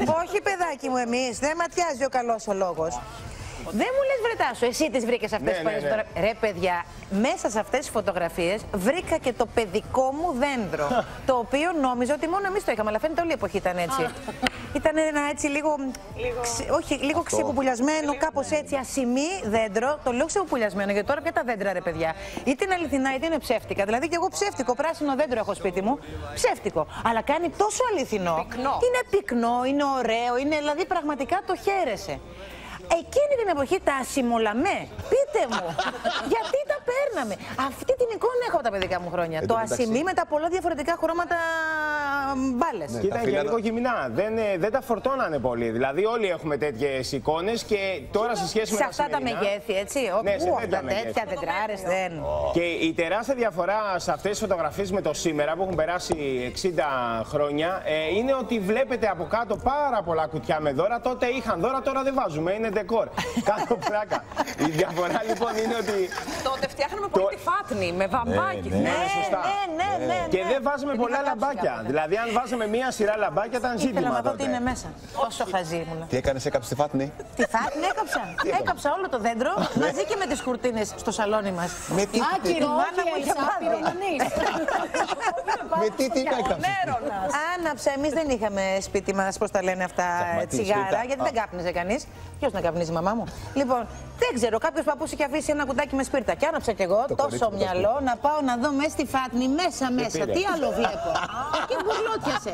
Όχι, παιδάκι μου, εμείς. Δεν ματιάζει ο καλός ο λόγος. Δεν μου λες, Βρετάσου, εσύ τις βρήκες αυτές τις παλιές φωτογραφίες? Ρε παιδιά, μέσα σε αυτές τις φωτογραφίες βρήκα και το παιδικό μου δέντρο. Το οποίο νόμιζα ότι μόνο εμείς το είχαμε, αλλά φαίνεται όλη η εποχή ήταν έτσι. Ήταν ένα έτσι λίγο ξεποπουλιασμένο, κάπως έτσι ασημί δέντρο. Το λέω ξεποπουλιασμένο, γιατί τώρα πια τα δέντρα, ρε παιδιά, είτε είναι αληθινά είτε είναι ψεύτικα. Δηλαδή και εγώ ψεύτικο πράσινο δέντρο έχω σπίτι μου. Ψεύτικο. Αλλά κάνει τόσο αληθινό. Είναι πυκνό, είναι ωραίο, είναι δηλαδή πραγματικά το χαίρεσαι. Εκείνη την εποχή τα ασημολαμέ, πείτε μου, γιατί τα παίρναμε. Αυτή την εικόνα έχω από τα παιδικά μου χρόνια. Το ασημί με τα πολλά διαφορετικά χρώματα μπάλες. Κοίτα, και λίγο γυμνά. Δεν τα φορτώνανε πολύ. Δηλαδή, όλοι έχουμε τέτοιες εικόνες και τώρα σε σχέση με τα αυτά τα μεγέθη, έτσι. Τέτοια δεντράρες δεν. Και η τεράστια διαφορά σε αυτές τις φωτογραφίες με το σήμερα που έχουν περάσει 60 χρόνια είναι ότι βλέπετε από κάτω πάρα πολλά κουτιά με δώρα. Τότε είχαν δώρα, τώρα δεν βάζουμε. Είναι ντεκόρ. Κάνω πλάκα. Η διαφορά λοιπόν είναι ότι. Τότε φτιάχναμε πολύ τη φάτνη με βαμβάκι. Ναι, και δεν βάζουμε πολλά λαμπάκια. Δηλαδή, αν βάζαμε μία σειρά λαμπάκια, ήταν ζήτημα. Ήθελα να δω τι είναι μέσα. Πόσο χαζή ήμουν. Τι έκανες, έκαψες τη φάτνη? Τη φάτνη έκαψα. Έκαψα όλο το δέντρο μαζί και με τις κουρτίνες στο σαλόνι μας. Με τι μάνα μου είχε πάρει. Με τι έκαψες? Άναψα. Εμείς δεν είχαμε σπίτι μας, πώς τα λένε αυτά, τσιγάρα, γιατί δεν κάπνιζε κανείς. Ποιος να καπνίζει, μαμά μου? Λοιπόν, δεν ξέρω, κάποιος παππούς είχε αφήσει ένα κουτάκι με σπίρτα. Και άναψα κι εγώ τόσο μυαλό να πάω να δω μέσα στη φάτνη, μέσα. Τι άλλο βλέπω? Και μπουρλότιασε.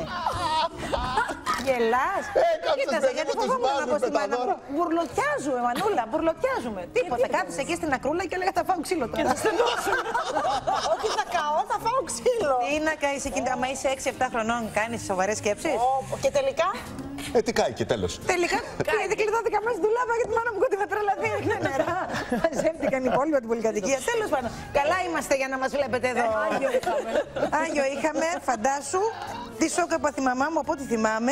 Γελάς? Κοίτασε, γιατί φοβόμουν να πω στη μάνα μου. Μπουρλοτιάζουμε, Μανούλα, μπουρλοτιάζουμε. Τίποτα, κάθισε εκεί στην ακρούλα και έλεγα θα φάω ξύλο τώρα. Και θα στενώσουν. Όχι, θα καώ, θα φάω ξύλο. Τι να καείς εκείνη, άμα είσαι 6-7 χρονών, κάνεις σοβαρές σκέψεις? Και τελικά? Τι κάει και τέλος. Τελικά, γιατί κλειδώθηκα μέσα στην ντουλάπα γιατί μάνα μου κότι με τρελαθεί, ρίχνε νερά. Μαζεύτηκαν οι υπόλοιποι από την πολυκατοικία. Τέλος πάντων, καλά είμαστε για να μας βλέπετε εδώ. Άγιο είχαμε, φαντάσου. Τι σοκ από τη μαμά μου, από ό,τι θυμάμαι.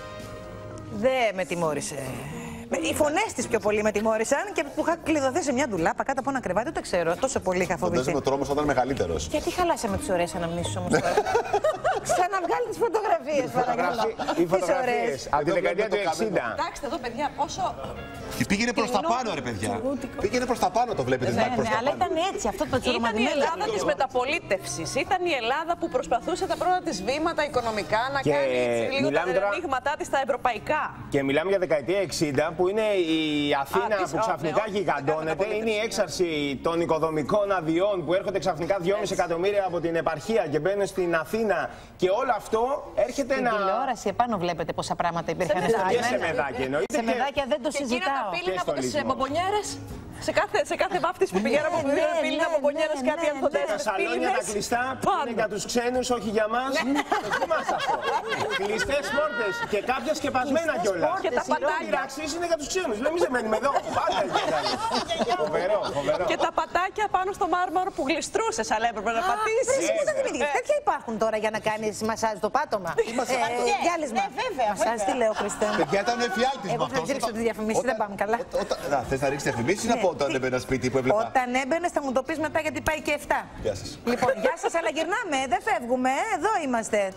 Δεν με τιμώρησε. Οι φωνές της πιο πολύ με τιμώρησαν και που είχα κλειδωθεί σε μια ντουλάπα κάτω από ένα κρεβάτι, το ξέρω. Τόσο πολύ είχα φοβηθεί. Φαντάζομαι ο τρόμος όταν μεγαλύτερος. Γιατί χαλάσαμε τις ωραίες αναμνήσεις όμως τώρα? Ξαναβγάλει τις φωτογραφίες, παρακαλώ. Οι φωτογραφίες από τη δεκαετία του 60. Κοιτάξτε εδώ, παιδιά, πόσο. Και πήγαινε προς τα πάνω, ρε παιδιά. Πήγαινε προς τα πάνω, το βλέπετε. Ναι, αλλά ήταν έτσι, αυτό το τσουρμαδί. Ήταν η Ελλάδα της μεταπολίτευσης. Ήταν η Ελλάδα που προσπαθούσε τα πρώτα της βήματα οικονομικά να κάνει λίγο τα ανοίγματά της στα ευρωπαϊκά. Και μιλάμε για δεκαετία 60, που είναι η Αθήνα που ξαφνικά γιγαντώνεται. Είναι η έξαρση των οικοδομικών αδειών που έρχονται ξαφνικά 2,5 εκατομμύρια από την επαρχία και μπαίνουν στην Αθήνα. Και όλο αυτό έρχεται να. Στην τηλεόραση επάνω βλέπετε πόσα πράγματα υπήρχαν στα και σε μεδάκια εννοείται. Σε μεδάκια δεν το συζητάω. Και εκείνα από τις μπομπονιέρες. Σε κάθε βάφτιση που πηγαίναμε από πύληνα από μπονιέρες κάτι ανθοντές. Τα σαλόνια τα κλειστά είναι για τους ξένους, όχι για μας. Το θυμάστε αυτό. Κλειστές πόρτες και κάποια σκεπασμένα κιόλας. Και τα πατάκια. Είναι για τους ξένους. Εμείς δεν μένουμε εδώ. Πάντα φοβερό, φοβερό. Και τα πατάκια πάνω στο μάρμαρο που γλιστρούσες, αλλά έπρεπε να πατήσεις. Τέτοια υπάρχουν τώρα για να κάνεις μασάζ το πάτωμα. Διάλυσμα. Μασάζ, τι λέω, Χριστέ μου. Παιδιά, ήταν εφιάλτης με Εγώ αυτό. θα ρίξω τη διαφημίση, δεν πάμε καλά. Θες να ρίξεις διαφημίσεις ή να πω όταν έμπαινε ένα σπίτι που έβλεπα? Όταν έμπαινες θα μου το πεις μετά γιατί πάει και 7. Γεια σας. Λοιπόν, γεια σας, αλλά γυρνάμε, δεν φεύγουμε, εδώ είμαστε.